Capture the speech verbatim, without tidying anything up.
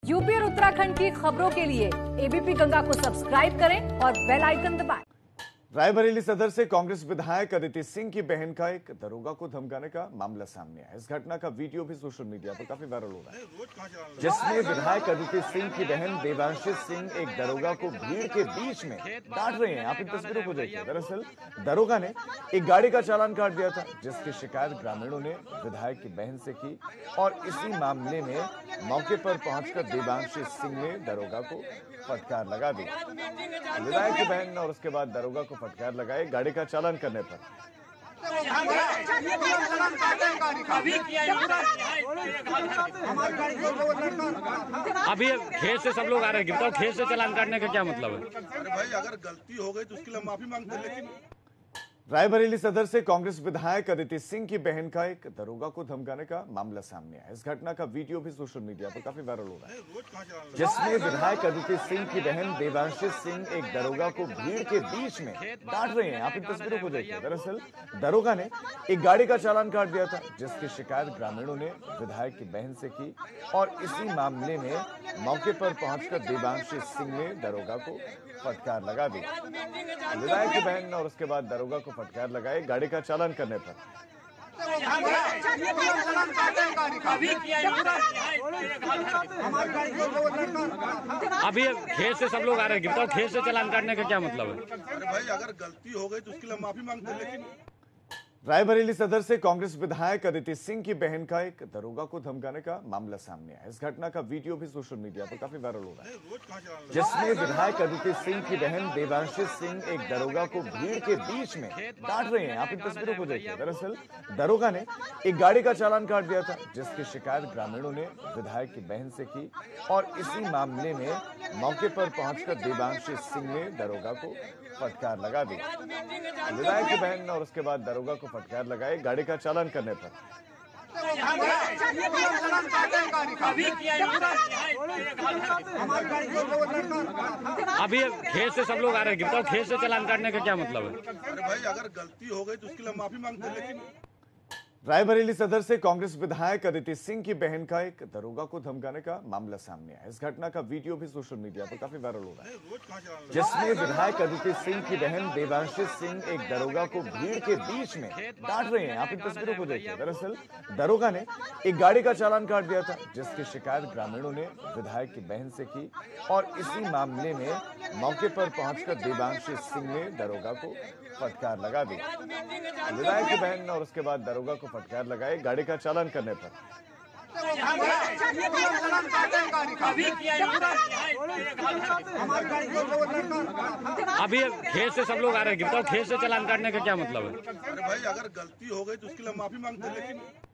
UP और उत्तराखंड की खबरों के लिए एबीपी गंगा को सब्सक्राइब करें और बेल आइकन दबाएं। रायबरेली सदर से कांग्रेस विधायक अदिति सिंह की बहन का एक दरोगा को धमकाने का मामला सामने आया। इस घटना का वीडियो भी सोशल मीडिया पर काफी वायरल हो रहा है, जिसमें विधायक अदिति सिंह की बहन देवांशी सिंह एक दरोगा को भीड़ के बीच में डांट रहे हैं। आप इन तस्वीरों को देखिए। दरअसल दरोगा ने एक गाड़ी का चालान काट दिया था, जिसकी शिकायत ग्रामीणों ने विधायक की बहन से की और इसी मामले में मौके पर पहुंचकर देवांशी सिंह ने दरोगा को फटकार लगा दी। विधायक की बहन और उसके बाद दरोगा को फटकार लगाए गाड़ी का चालान करने पर। अभी खेत से सब लोग आ रहे हैं, बताओ खेत से चालान काटने का क्या मतलब है? अरे भाई अगर गलती हो गई तो उसके लिए माफी मांगते हैं, लेकिन रायबरेली सदर से कांग्रेस विधायक अदिति सिंह की बहन का एक दरोगा को धमकाने का मामला सामने आया। इस घटना का वीडियो भी सोशल मीडिया पर काफी वायरल हो रहा है, जिसमें विधायक अदिति सिंह की बहन देवांशी सिंह एक दरोगा को भीड़ के बीच में डांट रहे हैं। आप इन तस्वीरों को देखिए। दरअसल दरोगा ने एक गाड़ी का चालान काट दिया था, जिसकी शिकायत ग्रामीणों ने विधायक की बहन से की और इसी मामले में मौके पर पहुंचकर देवांशी सिंह ने दरोगा को फटकार लगा दी। विधायक की बहन और उसके बाद दरोगा को फटकार लगाए गाड़ी का चालान करने पर। अभी खेत से सब लोग आ रहे हैं, बताओ खेत से चालान काटने का क्या मतलब है? अरे भाई अगर गलती हो गई तो उसके लिए माफी मांगते हैं, लेकिन रायबरेली सदर से कांग्रेस विधायक अदिति सिंह की बहन का एक दरोगा को धमकाने का मामला सामने आया। इस घटना का वीडियो भी सोशल मीडिया पर काफी वायरल हो रहा है, जिसमें विधायक अदिति सिंह की बहन देवांशी सिंह एक दरोगा को भीड़ के बीच में डांट रहे हैं। आप इन तस्वीरों को देखिए। दरअसल दरोगा ने एक गाड़ी का चालान काट दिया था, जिसकी शिकायत ग्रामीणों ने विधायक की बहन से की और इसी मामले में मौके पर पहुंचकर देवांशी सिंह ने दरोगा को फटकार लगा दी। विधायक की बहन और उसके बाद दरोगा को फटकार लगाए गाड़ी का चालान करने पर। अभी खेत से सब लोग आ रहे हैं, बताओ खेत से चालान काटने का क्या मतलब है? अरे भाई अगर गलती हो गई तो उसके लिए माफी मांगते हैं, लेकिन रायबरेली सदर से कांग्रेस विधायक अदिति सिंह की बहन का एक दरोगा को धमकाने का मामला सामने आया। इस घटना का वीडियो भी सोशल मीडिया पर काफी वायरल हो रहा है, जिसमें विधायक अदिति सिंह की बहन देवांशी सिंह एक दरोगा को भीड़ के बीच में डांट रहे हैं। आप इन तस्वीरों को देखिए। दरअसल दरोगा ने एक गाड़ी का चालान काट दिया था, जिसकी शिकायत ग्रामीणों ने विधायक की बहन से की और इसी मामले में मौके पर पहुंचकर देवांशी सिंह ने दरोगा को फटकार लगा दी। विधायक की बहन और उसके बाद दरोगा को फटकार लगाए गाड़ी का चालान करने पर। अभी खेत से सब लोग आ रहे हैं, बताओ खेत से चालान काटने का क्या मतलब है? अरे भाई अगर गलती हो गई तो उसके लिए माफी मांगते हैं, लेकिन